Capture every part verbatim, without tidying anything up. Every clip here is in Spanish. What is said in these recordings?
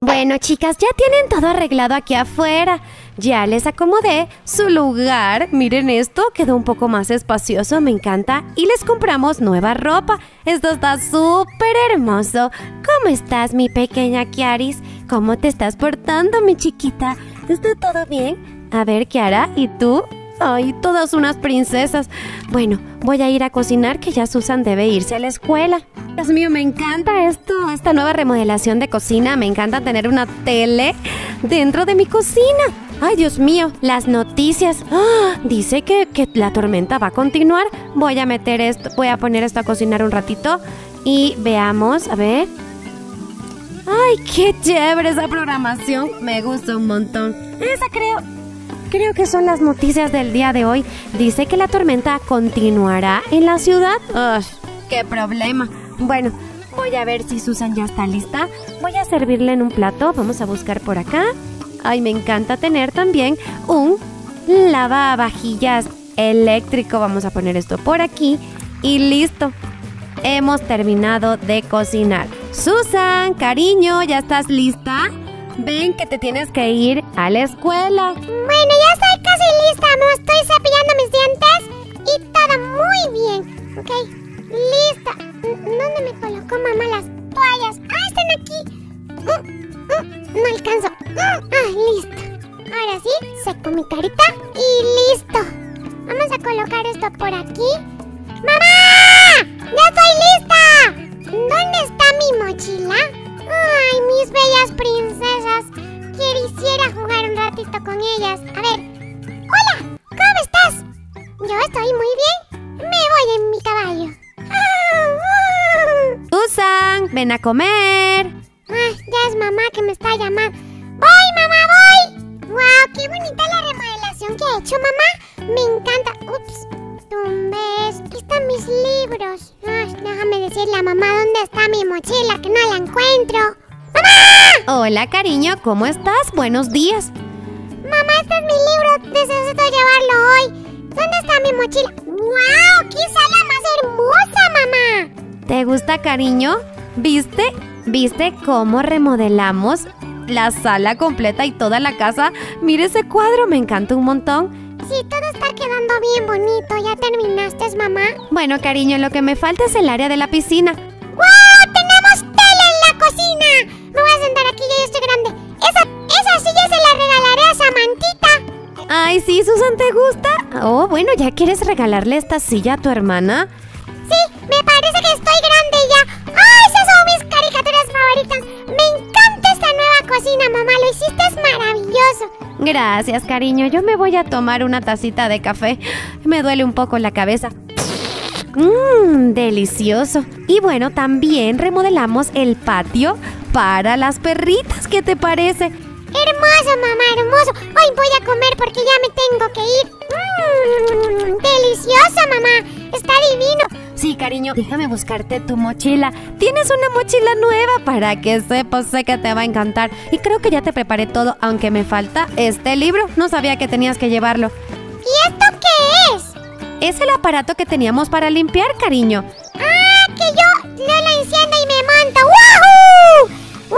Bueno, chicas, ya tienen todo arreglado aquí afuera. Ya les acomodé su lugar. Miren esto, quedó un poco más espacioso, me encanta. Y les compramos nueva ropa. Esto está súper hermoso. ¿Cómo estás, mi pequeña Kiaris? ¿Cómo te estás portando, mi chiquita? ¿Está todo bien? A ver, Kiara, ¿y tú? Ay, todas unas princesas. Bueno, voy a ir a cocinar, que ya Susan debe irse a la escuela. Dios mío, me encanta esto, esta nueva remodelación de cocina. Me encanta tener una tele dentro de mi cocina. Ay, Dios mío, las noticias. ¡Ah! Dice que, que la tormenta va a continuar. Voy a meter esto, voy a poner esto a cocinar un ratito. Y veamos, a ver. Ay, qué chévere esa programación. Me gusta un montón. Esa creo... Creo que son las noticias del día de hoy. Dice que la tormenta continuará en la ciudad. ¡Ugh! ¡Qué problema! Bueno, voy a ver si Susan ya está lista. Voy a servirle en un plato. Vamos a buscar por acá. Ay, me encanta tener también un lavavajillas eléctrico. Vamos a poner esto por aquí. Y listo. Hemos terminado de cocinar. Susan, cariño, ¿ya estás lista? Ven que te tienes que ir a la escuela. Bueno, ya estoy casi lista. Me estoy cepillando mis dientes y todo muy bien. Ok, lista. ¿Dónde me colocó mamá las toallas? Ah, están aquí. Mm, mm, no alcanzo. Mm, ah, listo. Ahora sí, seco mi carita y listo. Vamos a colocar esto por aquí. ¡Mamá! ¡Ya estoy lista! ¿Dónde está mi mochila? ¡Ay, mis bellas princesas! Quisiera jugar un ratito con ellas. A ver. ¡Hola! ¿Cómo estás? Yo estoy muy bien. Me voy en mi caballo. Susan, ven a comer. Ah, ya es mamá que me está llamando. ¡Voy, mamá, voy! ¡Wow! ¡Qué bonita la remodelación que ha hecho, mamá! Me encanta. Ups. Tumbes. Aquí están mis libros. Ay, déjame decirle a mamá dónde está mi mochila, que no la encuentro. ¡Mamá! Hola, cariño, ¿cómo estás? Buenos días. Mamá, este es mi libro. Necesito llevarlo hoy. ¿Dónde está mi mochila? ¡Wow! ¡Qué sala más hermosa, mamá! ¿Te gusta, cariño? ¿Viste? ¿Viste cómo remodelamos la sala completa y toda la casa? Mira ese cuadro, me encanta un montón. Sí, todo está quedando bien bonito. ¿Ya terminaste, mamá? Bueno, cariño, lo que me falta es el área de la piscina. ¡Wow! ¡Tenemos tele en la cocina! Me voy a sentar aquí, ya yo estoy grande. Esa, esa silla se la regalaré a Samantita. Ay, sí, Susan, ¿te gusta? Oh, bueno, ¿ya quieres regalarle esta silla a tu hermana? Sí, me parece que estoy grande ya. ¡Ay, esas son mis caricaturas favoritas! Me encanta esta nueva cocina, mamá. Lo hiciste, es maravilloso. Gracias, cariño. Yo me voy a tomar una tacita de café. Me duele un poco la cabeza. Mmm, delicioso. Y bueno, también remodelamos el patio para las perritas. ¿Qué te parece? Hermoso, mamá, hermoso. Hoy voy a comer porque ya me tengo que ir. Mmm, delicioso, mamá. Está divino. Sí, cariño, déjame buscarte tu mochila. Tienes una mochila nueva, para que sepas, sé que te va a encantar. Y creo que ya te preparé todo, aunque me falta este libro. No sabía que tenías que llevarlo. ¿Y esto qué es? Es el aparato que teníamos para limpiar, cariño. ¡Ah, que yo no lo enciendo y me monto! ¡Wahoo!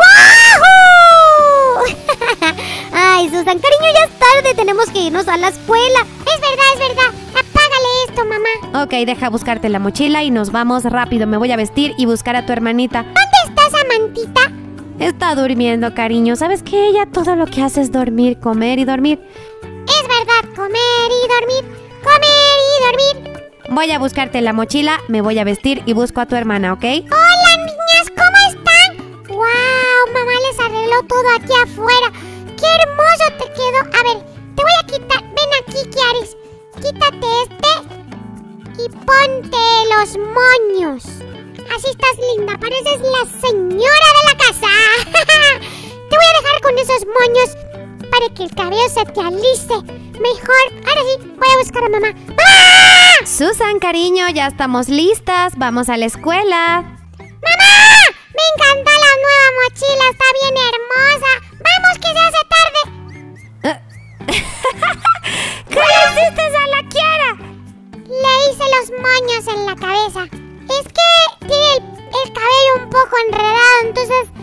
¡Wahoo! Ay, Susan, cariño, ya es tarde. Tenemos que irnos a la escuela. Es verdad, es verdad. Apágale esto, mamá. Ok, deja buscarte la mochila y nos vamos rápido. Me voy a vestir y buscar a tu hermanita. ¿Dónde está Samantita? Está durmiendo, cariño. ¿Sabes que ella todo lo que hace es dormir, comer y dormir? Es verdad, comer y dormir, comer y dormir. Voy a buscarte la mochila, me voy a vestir y busco a tu hermana, ¿ok? Hola, niñas, ¿cómo están? ¡Wow! Mamá les arregló todo aquí afuera. ¡Qué hermoso te quedó! A ver, te voy a quitar. Ven aquí, Kiaris. Quítate este y ponte los moños. Así estás linda, pareces la señora de la casa. Te voy a dejar con esos moños para que el cabello se te alice mejor. Ahora sí, voy a buscar a mamá. ¡Ah! Susan, cariño, ya estamos listas. Vamos a la escuela. ¡Mamá! Me encanta la nueva mochila, está bien hermosa. ¡Vamos, que se hace tarde! ¿Qué le hiciste a la Kiara? Le hice los moños en la cabeza. Es que tiene el, el cabello un poco enredado, entonces le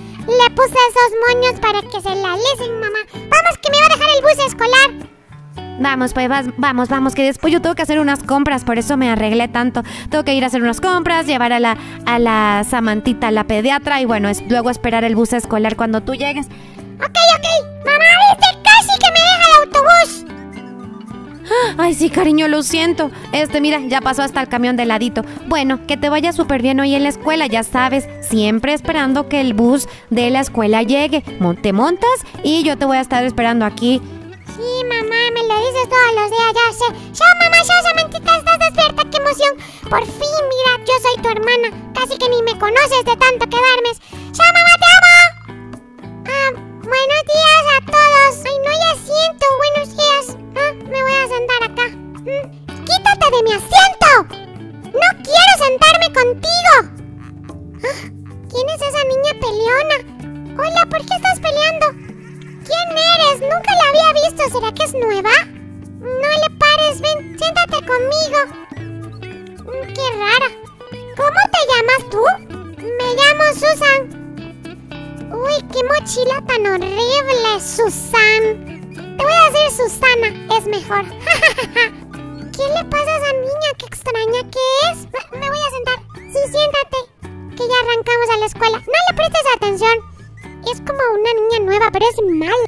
puse esos moños para que se la alisen, mamá. Vamos, que me va a dejar el bus escolar. Vamos, pues vas, vamos, vamos, que después yo tengo que hacer unas compras, por eso me arreglé tanto. Tengo que ir a hacer unas compras, llevar a la, a la Samantita a la pediatra y bueno, es, luego esperar el bus escolar cuando tú llegues. Ok, ok. Mamá, viste, casi que me deja el autobús. Ay, sí, cariño, lo siento. Este, mira, ya pasó hasta el camión de ladito. Bueno, que te vaya súper bien hoy en la escuela, ya sabes, siempre esperando que el bus de la escuela llegue. Te montas y yo te voy a estar esperando aquí. Sí, mamá, me lo dices todos los días, ya sé. Chao, mamá, chao, Samantita, estás despierta, qué emoción. Por fin, mira, yo soy tu hermana. Casi que ni me conoces de tanto que duermes. Chao, mamá, te amo. Ah, buenos días a todos. Ay, no hay asiento, buenos días. Ah, me voy a sentar acá. Mm, ¡quítate de mi asiento! ¡No quiero sentarme contigo! Ah, ¿quién es esa niña peleona? Hola, ¿por qué estás peleando? ¿Quién eres? Nunca la había visto. ¿Será que es nueva? No le pares. Ven, siéntate conmigo. Mm, qué rara. ¿Cómo te llamas tú? Me llamo Susan. Uy, qué mochila tan horrible, Susan. Te voy a decir Susana. Es mejor. ¿Qué le pasa a esa niña? Qué extraña que es. Me, me voy a sentar. Sí, siéntate. Que ya arrancamos a la escuela. No le prestes atención. Es como una niña nueva, pero es mala.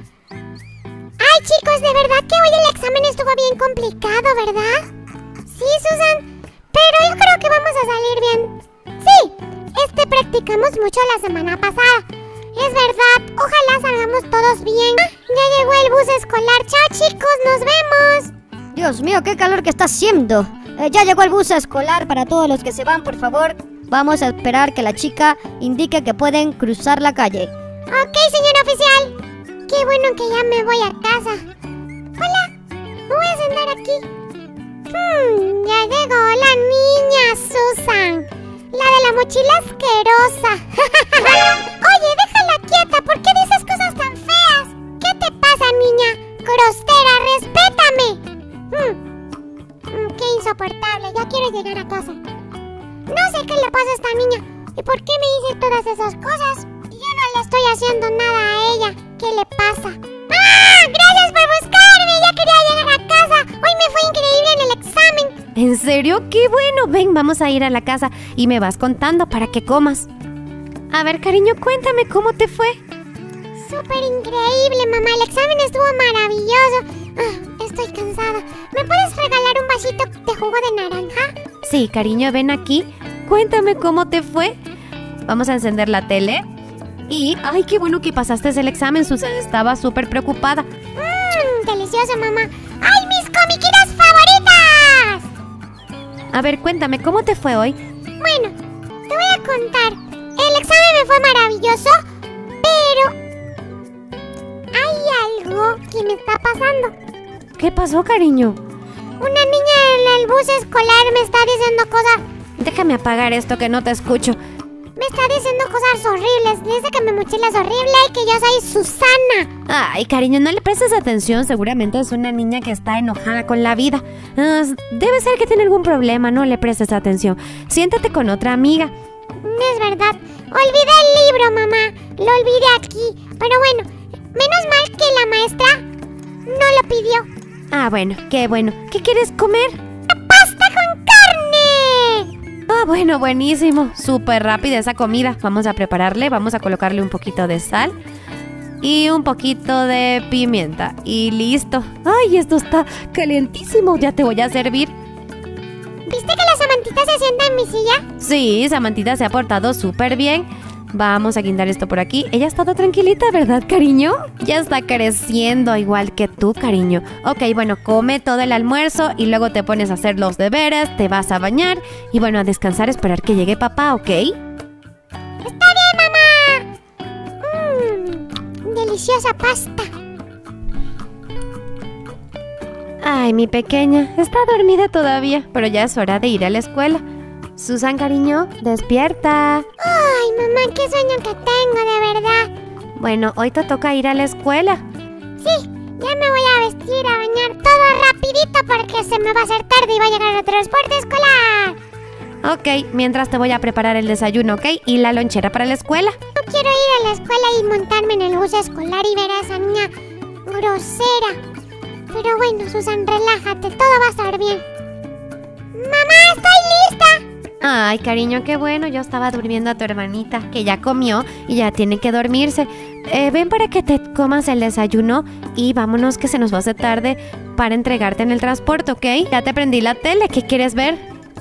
Ay, chicos, de verdad que hoy el examen estuvo bien complicado, ¿verdad? Sí, Susan, pero yo creo que vamos a salir bien. Sí, este practicamos mucho la semana pasada. Es verdad, ojalá salgamos todos bien. Ah, ya llegó el bus escolar. Chao, chicos, nos vemos. Dios mío, qué calor que está haciendo. Eh, ya llegó el bus escolar. Para todos los que se van, por favor, vamos a esperar que la chica indique que pueden cruzar la calle. Ok, señor oficial. Qué bueno que ya me voy a casa. Hola, me voy a sentar aquí. Hmm, ya llegó la niña Susan. La de la mochila asquerosa. Oye, déjala quieta. ¿Por qué dices cosas tan feas? ¿Qué te pasa, niña? Grosera, respétame. Hmm, qué insoportable. Ya quiero llegar a casa. No sé qué le pasa a esta niña. ¿Y por qué me dice todas esas cosas? Yo no le estoy haciendo nada a ella. ¿Qué le pasa? ¡Ah! ¡Gracias por buscarme! Ya quería llegar a casa. Hoy me fue increíble en el examen. ¿En serio? ¡Qué bueno! Ven, vamos a ir a la casa y me vas contando para que comas. A ver, cariño, cuéntame cómo te fue. Súper increíble, mamá. El examen estuvo maravilloso. Ah, estoy cansada. ¿Me puedes regalar un vasito de jugo de naranja? Sí, cariño, ven aquí. Cuéntame cómo te fue. Vamos a encender la tele. Y, ay, qué bueno que pasaste el examen. Susan estaba súper preocupada. Mmm, delicioso, mamá. ¡Ay, mis comiquitas favoritas! A ver, cuéntame, ¿cómo te fue hoy? Bueno, te voy a contar. El examen me fue maravilloso, pero hay algo que me está pasando. ¿Qué pasó, cariño? Una niña en el bus escolar me está diciendo cosas. Déjame apagar esto que no te escucho. Me está diciendo cosas horribles. Dice que mi mochila es horrible y que yo soy Susana. Ay, cariño, no le prestes atención. Seguramente es una niña que está enojada con la vida. Ah, debe ser que tiene algún problema. No le prestes atención. Siéntate con otra amiga. No es verdad. Olvidé el libro, mamá. Lo olvidé aquí. Pero bueno, menos mal que la maestra no lo pidió. Ah, bueno, qué bueno. ¿Qué quieres comer? ¡Pasta con carne! Ah, bueno, buenísimo. Súper rápida esa comida. Vamos a prepararle. Vamos a colocarle un poquito de sal y un poquito de pimienta. Y listo. Ay, esto está calientísimo. Ya te voy a servir. ¿Viste que la Samantita se sienta en mi silla? Sí, Samantita se ha portado súper bien. Vamos a guindar esto por aquí. Ella ha estado tranquilita, ¿verdad, cariño? Ya está creciendo igual que tú, cariño. Ok, bueno, come todo el almuerzo y luego te pones a hacer los deberes, te vas a bañar y bueno, a descansar, esperar que llegue papá, ¿ok? Está bien, mamá. Mmm, deliciosa pasta. Ay, mi pequeña, está dormida todavía, pero ya es hora de ir a la escuela. Susan, cariño, despierta. Ay, mamá, qué sueño que tengo, de verdad. Bueno, hoy te toca ir a la escuela. Sí, ya me voy a vestir, a bañar todo rapidito porque se me va a hacer tarde y va a llegar el transporte escolar. Ok, mientras te voy a preparar el desayuno, ¿ok? Y la lonchera para la escuela. No quiero ir a la escuela y montarme en el bus escolar y ver a esa niña grosera. Pero bueno, Susan, relájate, todo va a estar bien. ¡Mamá, estoy lista! Ay, cariño, qué bueno. Yo estaba durmiendo a tu hermanita, que ya comió y ya tiene que dormirse. Eh, ven para que te comas el desayuno y vámonos que se nos va a hacer tarde para entregarte en el transporte, ¿ok? Ya te prendí la tele, ¿qué quieres ver?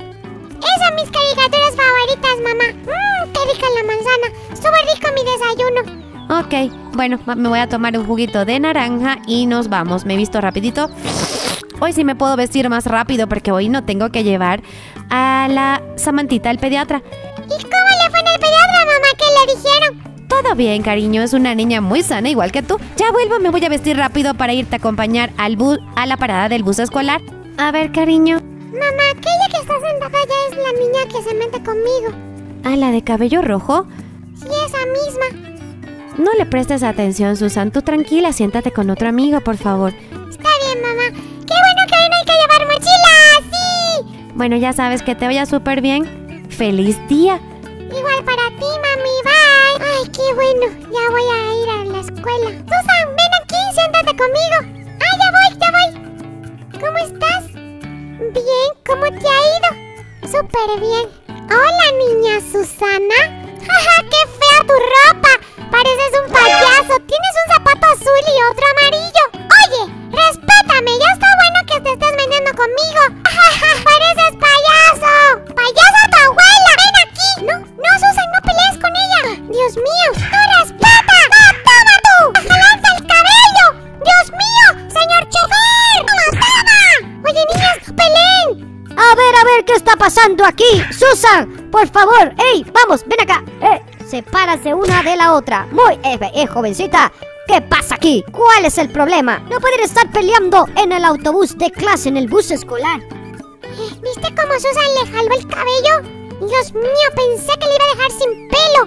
Esas mis caricaturas favoritas, mamá. Mmm, qué rica la manzana. Súper rico mi desayuno. Ok, bueno, me voy a tomar un juguito de naranja y nos vamos. Me he visto rapidito. Hoy sí me puedo vestir más rápido porque hoy no tengo que llevar a la Samantita al pediatra. ¿Y cómo le fue en el pediatra, mamá? ¿Qué le dijeron? Todo bien, cariño. Es una niña muy sana, igual que tú. Ya vuelvo, me voy a vestir rápido para irte a acompañar al bus, a la parada del bus escolar. A ver, cariño. Mamá, aquella que está sentada allá es la niña que se mete conmigo. ¿A la de cabello rojo? Sí, esa misma. No le prestes atención, Susan. Tú tranquila, siéntate con otro amigo, por favor. Está bien, mamá. ¡Qué bueno que hoy no hay que llevar mochila! ¡Sí! Bueno, ya sabes que te vaya súper bien. ¡Feliz día! Igual para ti, mami. Bye. Ay, qué bueno. Ya voy a ir a la escuela. Susan, ven aquí, siéntate conmigo. Ah, ya voy, ya voy. ¿Cómo estás? Bien, ¿cómo te ha ido? Súper bien. Hola, niña Susana. ¡Jaja, qué fea tu ropa! Pareces un payaso. Tienes un zapato azul y otro amarillo. Oye, respétame. Ya está bueno que te estés metiendo conmigo. ¡Jaja, pareces payaso! ¡Payaso tu abuela! ¡Ven aquí! No, no, Susan, no pelees con ella. Dios mío, no respeta. ¡No, toma tú! ¡Lanza el cabello! ¡Dios mío, señor chofer! ¡Toma, toma! Oye, niñas, no peleen. A ver, a ver, ¿qué está pasando aquí? Susan, por favor, ey, vamos, ven acá. Eh, sepárase una de la otra. Muy, eh, eh, jovencita, ¿qué pasa aquí? ¿Cuál es el problema? No pueden estar peleando en el autobús de clase, en el bus escolar. Eh, ¿Viste cómo Susan le jaló el cabello? Dios mío, pensé que le iba a dejar sin pelo.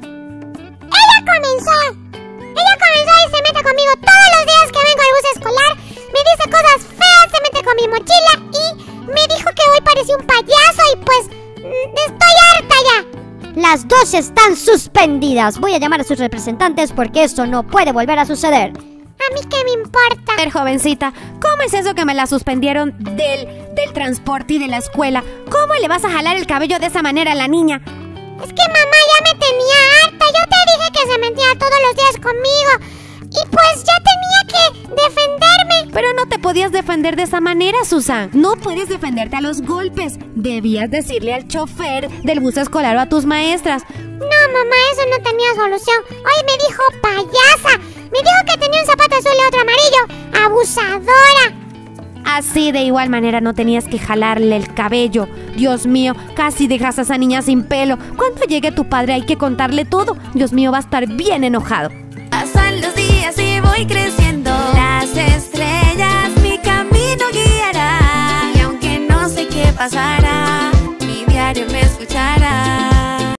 ¡Ella comenzó! Ella comenzó y se mete conmigo todos los días que vengo al bus escolar. Me dice cosas feas, se mete con mi mochila y me dijo que hoy parecía un payaso y pues estoy harta ya. Las dos están suspendidas. Voy a llamar a sus representantes porque eso no puede volver a suceder. A mí qué me importa. A ver, jovencita, ¿cómo es eso que me la suspendieron del, del transporte y de la escuela? ¿Cómo le vas a jalar el cabello de esa manera a la niña? Es que mamá ya me tenía harta. Yo te dije que se metía todos los días conmigo y pues ya tenía que defenderme. Pero no te podías defender de esa manera, Susan. No puedes defenderte a los golpes. Debías decirle al chofer del bus escolar o a tus maestras. No, mamá, eso no tenía solución. Hoy me dijo payasa. Me dijo que tenía un zapato azul y otro amarillo. ¡Abusadora! Así de igual manera no tenías que jalarle el cabello. Dios mío, casi dejas a esa niña sin pelo. Cuando llegue tu padre hay que contarle todo. Dios mío, va a estar bien enojado. Pasan los días y voy creciendo. Las estrellas mi camino guiarán. Y aunque no sé qué pasará, mi diario me escuchará.